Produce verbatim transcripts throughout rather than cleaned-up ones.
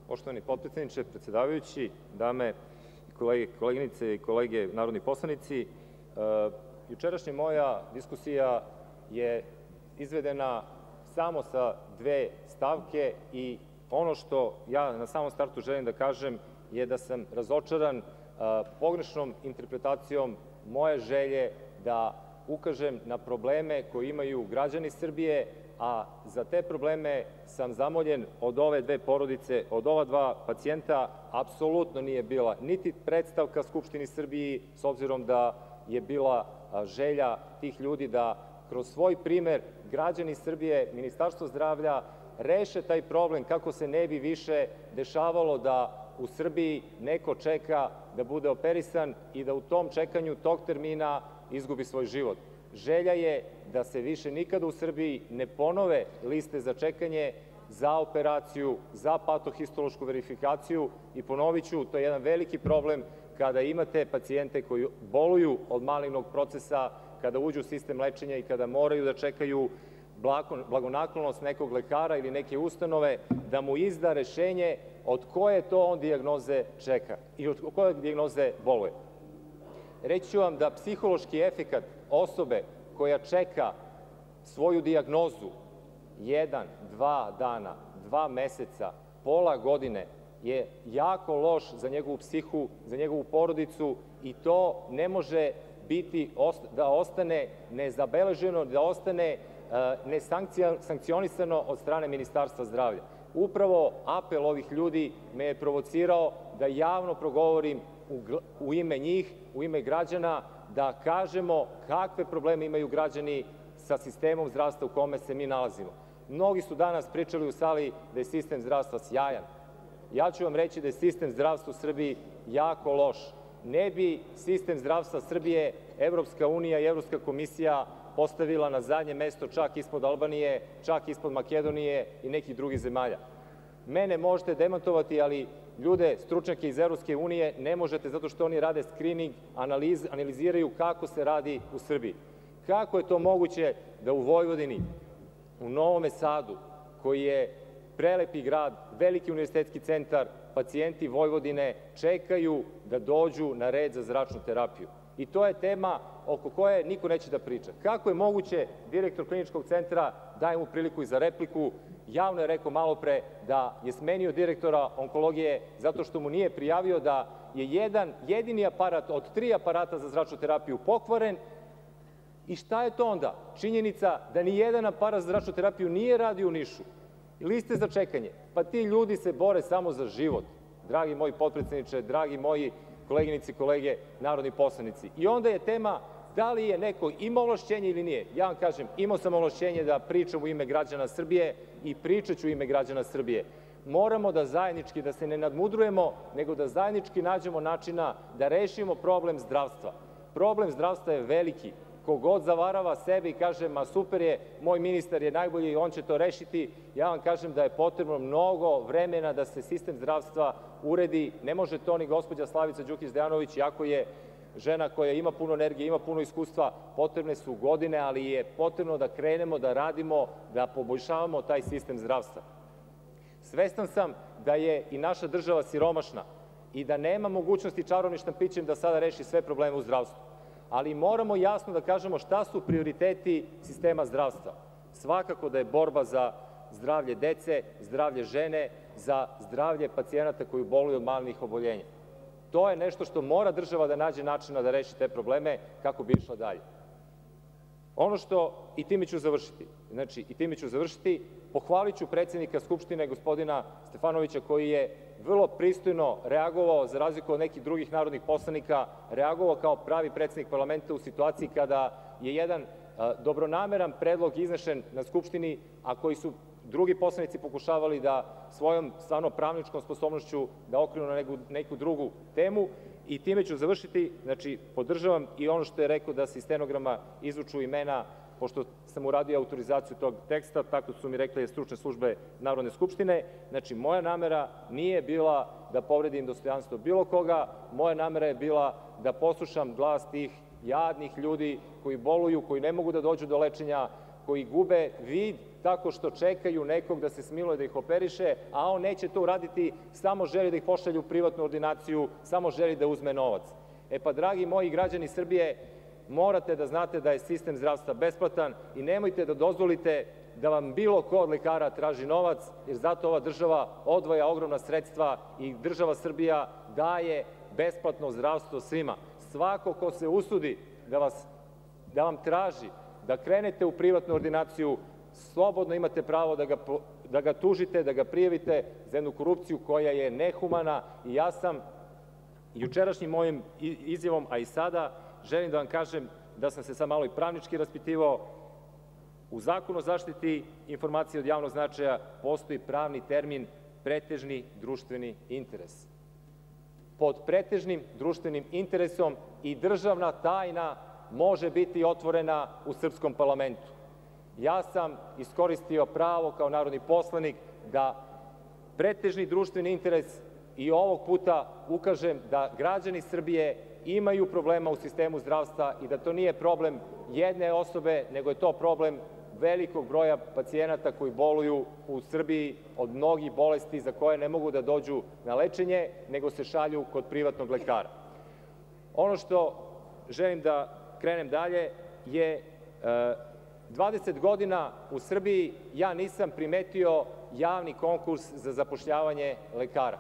Poštovani potpredsedniče, predsedavajući, dame i kolege, koleginice i kolege narodni poslanici, jučerašnja moja diskusija je izvedena samo sa dve stavke i ono što ja na samom startu želim da kažem je da sam razočaran pogrešnom interpretacijom moje želje da ukažem na probleme koje imaju građani Srbije, a za te probleme sam zamoljen od ove dve porodice, od ova dva pacijenta, apsolutno nije bila niti predstavka Skupštini Srbiji, s obzirom da je bila želja tih ljudi da kroz svoj primer građani Srbije, Ministarstvo zdravlja, reše taj problem kako se ne bi više dešavalo da u Srbiji neko čeka da bude operisan i da u tom čekanju tog termina izgubi svoj život. Želja je da se više nikada u Srbiji ne ponove liste za čekanje za operaciju, za patohistološku verifikaciju i ponovit ću, to je jedan veliki problem kada imate pacijente koji boluju od malignog procesa, kada uđu u sistem lečenja i kada moraju da čekaju blagonaklonost nekog lekara ili neke ustanove da mu izda rešenje od koje to on dijagnoze čeka i od koje dijagnoze boluje. Reći ću vam da psihološki efekat osobe koja čeka svoju dijagnozu jedan, dva dana, dva meseca, pola godine je jako loš za njegovu psihu, za njegovu porodicu i to ne može biti da ostane nezabeleženo, da ostane nesankcionisano od strane Ministarstva zdravlja. Upravo apel ovih ljudi me je provocirao da javno progovorim u ime njih, u ime građana, da kažemo kakve probleme imaju građani sa sistemom zdravstva u kome se mi nalazimo. Mnogi su danas pričali u sali da je sistem zdravstva sjajan. Ja ću vam reći da je sistem zdravstva u Srbiji jako loš. Ne bi sistem zdravstva Srbije Evropska unija i Evropska komisija postavila na zadnje mesto, čak ispod Albanije, čak ispod Makedonije i nekih drugih zemalja. Mene možete demantovati, ali ljude, stručnjake iz Evropske unije ne možete zato što oni rade skrining, analiziraju kako se radi u Srbiji. Kako je to moguće da u Vojvodini, u Novom Sadu, koji je prelepi grad, veliki univerzitetski centar, pacijenti Vojvodine čekaju da dođu na red za zračnu terapiju? I to je tema oko koje niko neće da priča. Kako je moguće, direktor kliničkog centra, daje mu priliku i za repliku, javno je rekao malo pre da je smenio direktora onkologije zato što mu nije prijavio da je jedan jedini aparat od tri aparata za zračnu terapiju pokvaren. I šta je to onda? Činjenica da ni jedan aparat za zračnu terapiju nije radio u Nišu. Liste za čekanje. Pa ti ljudi se bore samo za život. Dragi moji potpredsedniče, dragi moji koleginici i kolege narodni poslanici. I onda je tema da li je neko imao ovlašćenje ili nije. Ja vam kažem, imao sam ovlašćenje da pričam u ime građana Srbije i pričat ću u ime građana Srbije. Moramo da zajednički, da se ne nadmudrujemo, nego da zajednički nađemo načina da rešimo problem zdravstva. Problem zdravstva je veliki. Kogod zavarava sebe i kaže, ma super je, moj ministar je najbolji i on će to rešiti, ja vam kažem da je potrebno mnogo vremena da se sistem zdravstva uredi. Ne može to ni gospođa Slavica Đukić Dejanović, iako je žena koja ima puno energije, ima puno iskustva, potrebne su godine, ali je potrebno da krenemo, da radimo, da poboljšavamo taj sistem zdravstva. Svestan sam da je i naša država siromašna i da nema mogućnosti čarobnim štapićem da sada reši sve probleme u zdravstvu. Ali moramo jasno da kažemo šta su prioriteti sistema zdravstva. Svakako da je borba za zdravlje dece, zdravlje žene, za zdravlje pacijenata koji boluju od malignih oboljenja. To je nešto što mora država da nađe načina da reši te probleme kako bi išla dalje. Ono što, i time ću završiti, znači i time ću završiti, pohvalit ću predsednika Skupštine, gospodina Stefanovića, koji je vrlo pristojno reagovao, za razliku od nekih drugih narodnih poslanika, reagovao kao pravi predsednik parlamenta u situaciji kada je jedan dobronameran predlog iznešen na Skupštini, a koji su drugi poslanici pokušavali da svojom stvarno pravničkom sposobnošću da okrenu na neku drugu temu. I time ću završiti, znači podržavam i ono što je rekao da se iz stenograma izvuču imena, pošto sam uradio autorizaciju tog teksta, tako su mi rekle stručne službe Narodne skupštine. Znači, moja namera nije bila da povredim dostojanstvo bilo koga, moja namera je bila da poslušam glas tih jadnih ljudi koji boluju, koji ne mogu da dođu do lečenja, koji gube vid tako što čekaju nekog da se smiluje da ih operiše, a on neće to uraditi, samo želi da ih pošalju u privatnu ordinaciju, samo želi da uzme novac. E pa, dragi moji građani Srbije, morate da znate da je sistem zdravstva besplatan i nemojte da dozvolite da vam bilo ko od lekara traži novac, jer zato ova država odvaja ogromna sredstva i država Srbija daje besplatno zdravstvo svima. Svako ko se usudi da, vas, da vam traži da krenete u privatnu ordinaciju, slobodno imate pravo da ga, da ga tužite, da ga prijavite za jednu korupciju koja je nehumana. I ja sam jučerašnjim mojim izjavom, a i sada, želim da vam kažem da sam se sad malo i pravnički raspitivao. U Zakonu o zaštiti informacija od javnog značaja postoji pravni termin pretežni društveni interes. Pod pretežnim društvenim interesom i državna tajna može biti otvorena u srpskom parlamentu. Ja sam iskoristio pravo kao narodni poslanik da pretežni društveni interes i ovog puta ukažem da građani Srbije imaju problema u sistemu zdravstva i da to nije problem jedne osobe, nego je to problem velikog broja pacijenata koji boluju u Srbiji od mnogih bolesti za koje ne mogu da dođu na lečenje, nego se šalju kod privatnog lekara. Ono što želim da krenem dalje je dvadeset godina u Srbiji ja nisam primetio javni konkurs za zapošljavanje lekara.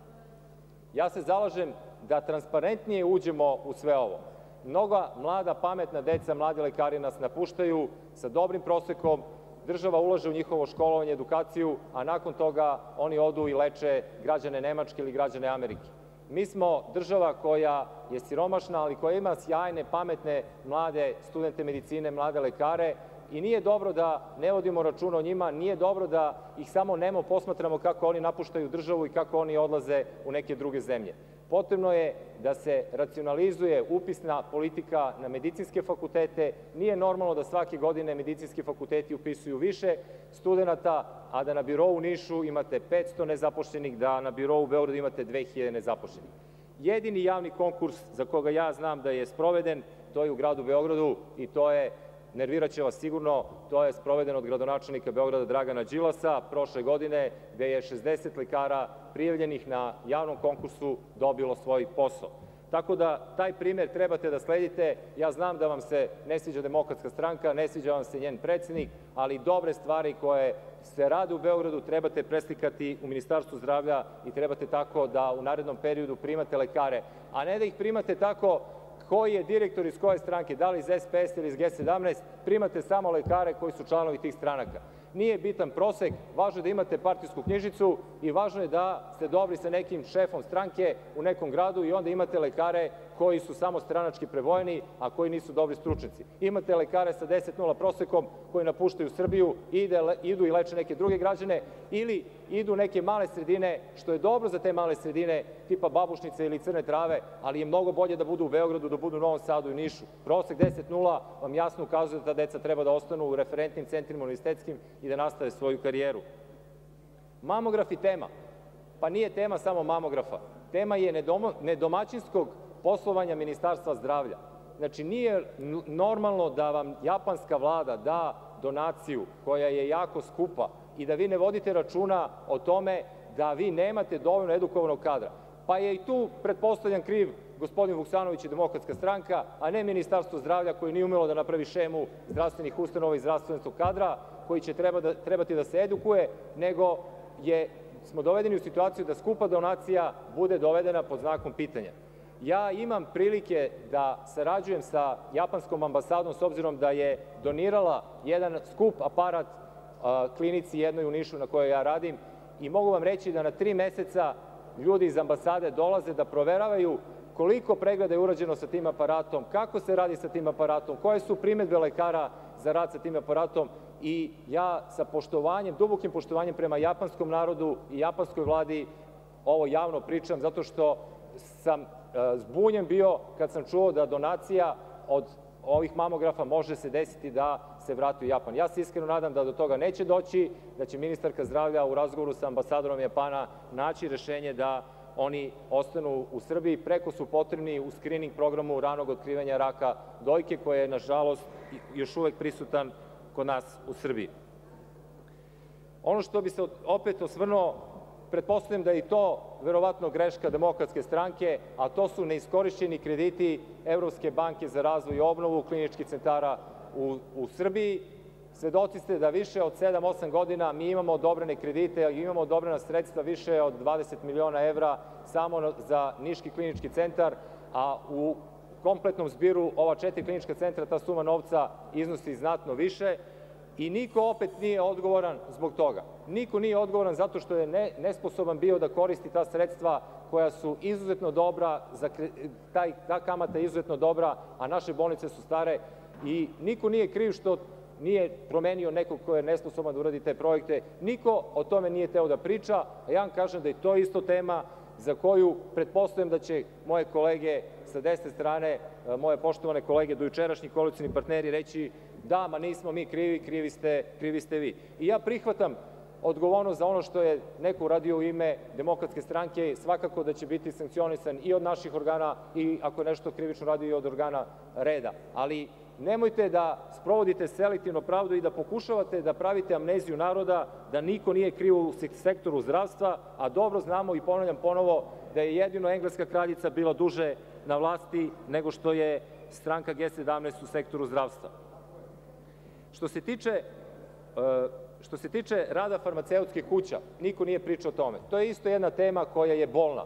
Ja se zalažem da transparentnije uđemo u sve ovo. Mnoga mlada, pametna deca, mladi lekari nas napuštaju sa dobrim prosekom, država ulaže u njihovo školovanje, edukaciju, a nakon toga oni odu i leče građane Nemačke ili građane Amerike. Mi smo država koja je siromašna, ali koja ima sjajne, pametne, mlade studente medicine, mlade lekare i nije dobro da ne vodimo računa o njima, nije dobro da ih samo nemo posmatramo kako oni napuštaju državu i kako oni odlaze u neke druge zemlje. Potrebno je da se racionalizuje upisna politika na medicinske fakultete. Nije normalno da svake godine medicinski fakulteti upisuju više studenta, a da na birou u Nišu imate petsto nezapošljenih, da na birou u Beogradu imate dve hiljade nezapošljenih. Jedini javni konkurs za koga ja znam da je sproveden, to je u gradu Beogradu i to je, nerviraće vas sigurno, to je sproveden od gradonačelnika Beograda Dragana Đilasa prošle godine, gde je šezdeset lekara prijavljenih na javnom konkursu dobilo svoj posao. Tako da taj primer trebate da sledite. Ja znam da vam se ne sviđa Demokratska stranka, ne sviđa vam se njen predsednik, ali dobre stvari koje se rade u Beogradu trebate preslikati u Ministarstvu zdravlja i trebate tako da u narednom periodu primate lekare, a ne da ih primate tako koji je direktor iz koje stranke, da li iz S P S ili iz G sedamnaest, primate samo lekare koji su članovi tih stranaka. Nije bitan prosek, važno je da imate partijsku knjižicu i važno je da ste dobri sa nekim šefom stranke u nekom gradu i onda imate lekare koji su samo stranački prevojeni, a koji nisu dobri stručnjaci. Imate lekare sa deset nula prosekom koji napuštaju Srbiju, idu i leče neke druge građane ili idu neke male sredine, što je dobro za te male sredine, tipa Babušnice ili Crne Trave, ali je mnogo bolje da budu u Beogradu, da budu u Novom Sadu i Nišu. Prosek deset nula vam jasno ukazuje da ta deca treba da ostanu u referentnim centrima univerzitetskim i da nastave svoju karijeru. Mamograf i tema. Pa nije tema samo mamografa. Tema je nedomaćinskog poslovanja Ministarstva zdravlja. Znači, nije normalno da vam japanska vlada da donaciju koja je jako skupa i da vi ne vodite računa o tome da vi nemate dovoljno edukovanog kadra. Pa je i tu, pretpostavljam, kriv gospodin Vuksanović i Demokratska stranka, a ne Ministarstvo zdravlja koje nije umelo da napravi šemu zdravstvenih ustanova i zdravstvenog kadra koji će trebati da se edukuje, nego je, smo dovedeni u situaciju da skupa donacija bude dovedena pod znakom pitanja. Ja imam prilike da sarađujem sa japanskom ambasadom s obzirom da je donirala jedan skup aparat klinici jednoj u Nišu na kojoj ja radim i mogu vam reći da na tri meseca ljudi iz ambasade dolaze da proveravaju koliko pregleda je urađeno sa tim aparatom, kako se radi sa tim aparatom, koje su primedbe lekara za rad sa tim aparatom i ja sa poštovanjem, dubokim poštovanjem prema japanskom narodu i japanskoj vladi ovo javno pričam zato što sam zbunjen bio kad sam čuo da donacija od ovih mamografa može se desiti da se vrati u Japan. Ja se iskreno nadam da do toga neće doći, da će ministarka zdravlja u razgovoru sa ambasadorom Japana naći rešenje da oni ostanu u Srbiji. Preko su potrebni u skrining programu ranog otkrivanja raka dojke, koje je, nažalost, još uvek prisutan kod nas u Srbiji. Ono što bi se opet osvrnuo, pretpostavljam da je i to verovatno greška Demokratske stranke, a to su neiskorišćeni krediti Evropske banke za razvoj i obnovu kliničkih centara u, u Srbiji. Svedoci ste da više od sedam osam godina mi imamo odobrene kredite, imamo odobrena sredstva više od dvadeset miliona evra samo za Niški klinički centar, a u kompletnom zbiru ova četiri klinička centra ta suma novca iznosi znatno više i niko opet nije odgovoran zbog toga. Niko nije odgovoran zato što je ne, nesposoban bio da koristi ta sredstva koja su izuzetno dobra, za, taj, ta kamata je izuzetno dobra, a naše bolnice su stare i niko nije kriv što nije promenio nekog ko je nesposoban da uradi te projekte. Niko o tome nije teo da priča, a ja vam kažem da je to isto tema za koju pretpostavljam da će moje kolege sa desne strane, moje poštovane kolege, dojučerašnji koalicioni partneri reći da, ma nismo mi krivi, krivi ste, krivi ste vi. I ja prihvatam odgovornost za ono što je neko uradio u ime Demokratske stranke, svakako da će biti sankcionisan i od naših organa i ako je nešto krivično radio i od organa reda. Ali nemojte da sprovodite selektivno pravdu i da pokušavate da pravite amneziju naroda, da niko nije kriv u sektoru zdravstva, a dobro znamo i ponavljam ponovo da je jedino engleska kraljica bila duže na vlasti nego što je stranka G sedamnaest u sektoru zdravstva. Što se tiče, što se tiče rada farmaceutskih kuća, niko nije pričao o tome. To je isto jedna tema koja je bolna.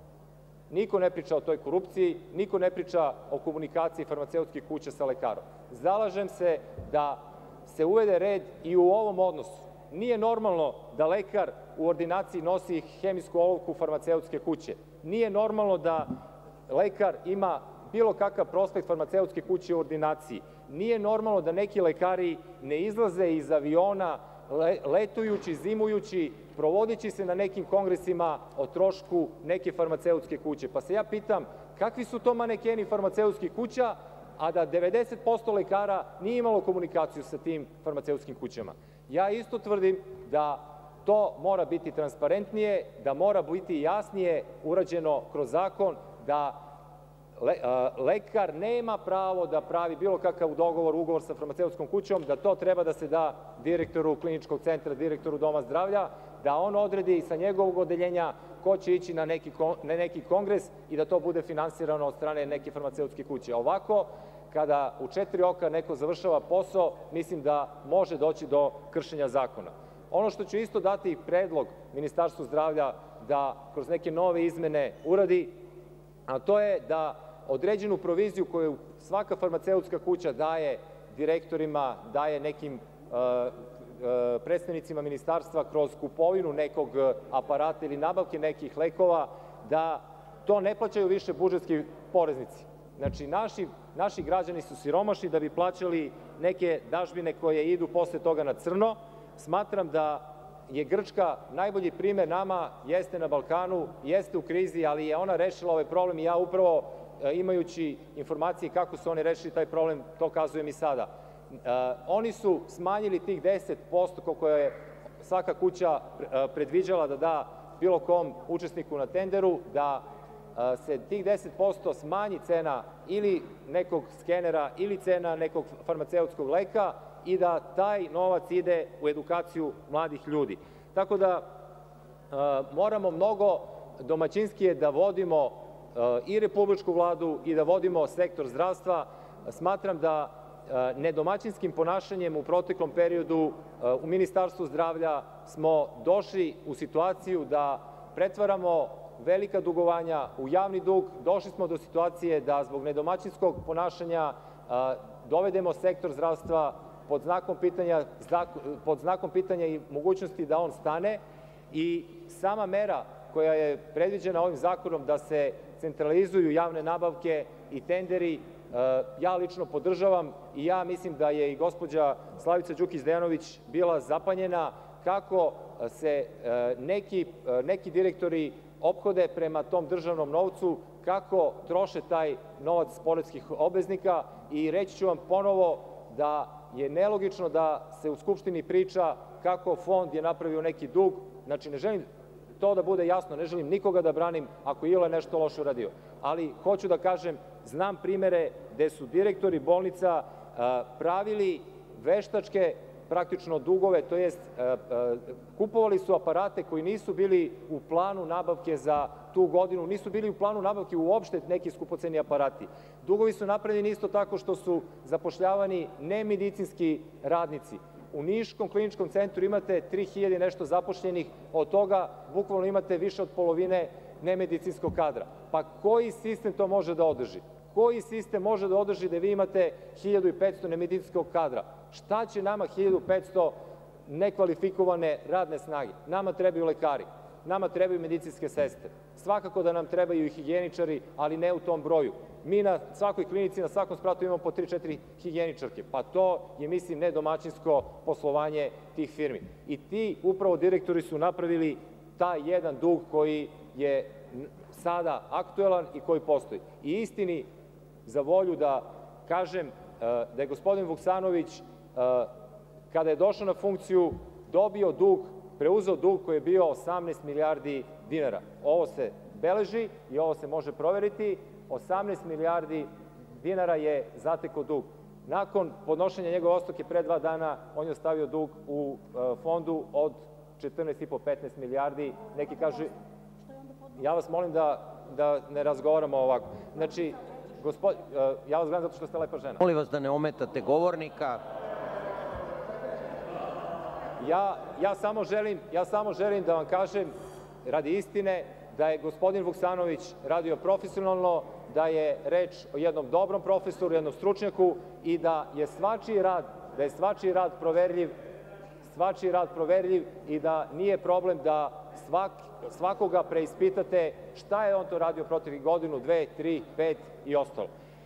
Niko ne priča o toj korupciji, niko ne priča o komunikaciji farmaceutskih kuća sa lekarom. Zalažem se da se uvede red i u ovom odnosu. Nije normalno da lekar u ordinaciji nosi hemijsku olovku farmaceutske kuće. Nije normalno da lekar ima bilo kakav prospekt farmaceutske kuće u ordinaciji. Nije normalno da neki lekari ne izlaze iz aviona letujući, zimujući, provodići se na nekim kongresima o trošku neke farmaceutske kuće. Pa se ja pitam, kakvi su to manekeni farmaceutskih kuća, a da devedeset posto lekara nije imalo komunikaciju sa tim farmaceutskim kućama? Ja isto tvrdim da to mora biti transparentnije, da mora biti jasnije urađeno kroz zakon, da Le, a, lekar nema pravo da pravi bilo kakav dogovor, ugovor sa farmaceutskom kućom, da to treba da se da direktoru kliničkog centra, direktoru doma zdravlja, da on odredi sa njegovog odeljenja ko će ići na neki, na neki kongres i da to bude finansirano od strane neke farmaceutske kuće. Ovako, kada u četiri oka neko završava posao, mislim da može doći do kršenja zakona. Ono što ću isto dati predlog Ministarstvu zdravlja da kroz neke nove izmene uradi, a to je da određenu proviziju koju svaka farmaceutska kuća daje direktorima, daje nekim uh, uh, predstavnicima ministarstva kroz kupovinu nekog aparata ili nabavke nekih lekova, da to ne plaćaju više budžetski poreznici. Znači, naši, naši građani su siromašni da bi plaćali neke dažbine koje idu posle toga na crno. Smatram da je Grčka najbolji primer nama, jeste na Balkanu, jeste u krizi, ali je ona rešila ovaj problem i ja upravo imajući informacije kako su oni rešili taj problem, to kazujem i sada. Oni su smanjili tih deset posto koliko je svaka kuća predviđala da da bilo kom učesniku na tenderu, da se tih deset posto smanji cena ili nekog skenera ili cena nekog farmaceutskog leka i da taj novac ide u edukaciju mladih ljudi. Tako da moramo mnogo domaćinskije da vodimo i republičku vladu i da vodimo sektor zdravstva. Smatram da nedomaćinskim ponašanjem u proteklom periodu u Ministarstvu zdravlja smo došli u situaciju da pretvaramo velika dugovanja u javni dug. Došli smo do situacije da zbog nedomaćinskog ponašanja dovedemo sektor zdravstva pod znakom pitanja, pod znakom pitanja i mogućnosti da on stane i sama mera koja je predviđena ovim zakonom da se centralizuju javne nabavke i tenderi, ja lično podržavam i ja mislim da je i gospođa Slavica Đukić Dejanović bila zapanjena kako se neki, neki direktori ophode prema tom državnom novcu, kako troše taj novac poreskih obveznika i reći ću vam ponovo da je nelogično da se u Skupštini priča kako fond je napravio neki dug. Znači, ne želim to da bude jasno, ne želim nikoga da branim ako je nešto loše uradio. Ali hoću da kažem, znam primere gde su direktori bolnica pravili veštačke praktično dugove, to jest kupovali su aparate koji nisu bili u planu nabavke za tu godinu, nisu bili u planu nabavke uopšte neki skupoceni aparati. Dugovi su napravljeni isto tako što su zapošljavani nemedicinski radnici. U Niškom kliničkom centru imate tri hiljade nešto zapošljenih, od toga bukvalno imate više od polovine nemedicinskog kadra. Pa koji sistem to može da održi? Koji sistem može da održi da vi imate hiljadu i petsto nemedicinskog kadra? Šta će nama hiljadu i petsto nekvalifikovane radne snage? Nama trebaju lekari, nama trebaju medicinske sestre. Svakako da nam trebaju i higijeničari, ali ne u tom broju. Mi na svakoj klinici, na svakom spratu imamo po tri četiri higijeničarke. Pa to je, mislim, nedomaćinsko poslovanje tih firmi. I ti upravo direktori su napravili taj jedan dug koji je sada aktuelan i koji postoji. I istini za volju da kažem da je gospodin Vuksanović, kada je došao na funkciju, dobio dug, preuzeo dug koji je bio osamnaest milijardi dinara. Ovo se beleži i ovo se može proveriti. osamnaest milijardi dinara je zatekao dug. Nakon podnošenja njegove ostavke pre dva dana, on je ostavio dug u fondu od četrnaest i po do petnaest milijardi. Neki kažu, ja vas molim da ne razgovaramo ovako. Znači, ja vas gledam zato što ste lepa žena. Molim vas da ne ometate govornika. Ja samo želim da vam kažem, radi istine, da je gospodin Vuksanović radio profesionalno, da je reč o jednom dobrom profesoru, jednom stručnjaku i da je svačiji rad, da je svačiji rad proverljiv, svačiji rad proverljiv i da nije problem da svakoga preispitate šta je on to radio protiv godinu, dve, tri, pet i ostalo.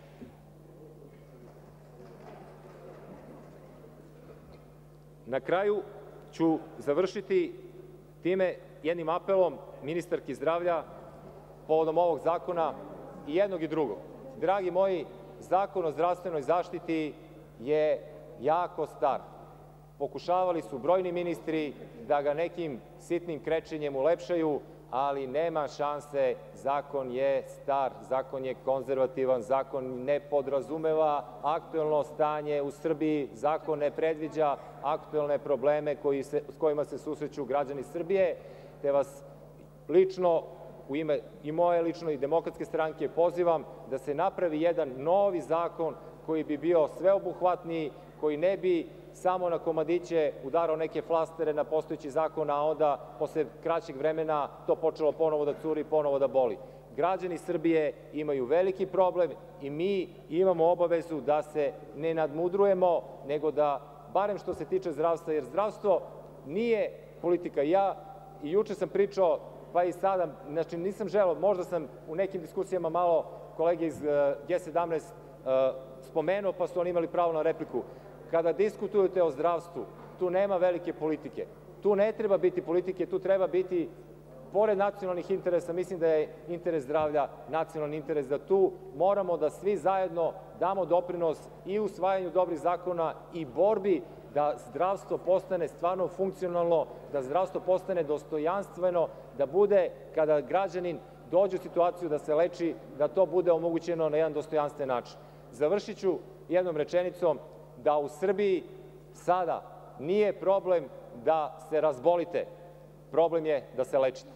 Na kraju ću završiti time jednim apelom ministarki zdravlja povodom ovog zakona i jednog i drugog. Dragi moji, Zakon o zdravstvenoj zaštiti je jako star. Pokušavali su brojni ministri da ga nekim sitnim krečenjem ulepšaju, ali nema šanse, zakon je star, zakon je konzervativan, zakon ne podrazumeva aktuelno stanje u Srbiji, zakon ne predviđa aktuelne probleme s kojima se susreću građani Srbije, te vas lično, u ime i moje lično i Demokratske stranke, pozivam da se napravi jedan novi zakon koji bi bio sveobuhvatniji, koji ne bi samo na komadiće udarao neke flastere na postojeći zakon, a onda posle kraćeg vremena to počelo ponovo da curi, ponovo da boli. Građani Srbije imaju veliki problem i mi imamo obavezu da se ne nadmudrujemo, nego da, barem što se tiče zdravstva, jer zdravstvo nije politika. Ja i juče sam pričao, pa i sada, znači nisam želeo, možda sam u nekim diskusijama malo kolege iz G sedamnaest spomenuo, pa su oni imali pravo na repliku. Kada diskutujete o zdravstvu, tu nema velike politike. Tu ne treba biti politike, tu treba biti, pored nacionalnih interesa, mislim da je interes zdravlja nacionalni interes, da tu moramo da svi zajedno damo doprinos i usvajanju dobrih zakona i borbi da zdravstvo postane stvarno funkcionalno, da zdravstvo postane dostojanstveno, da bude, kada građanin dođe u situaciju da se leči, da to bude omogućeno na jedan dostojanstven način. Završit ću jednom rečenicom, da u Srbiji sada nije problem da se razbolite, problem je da se lečite.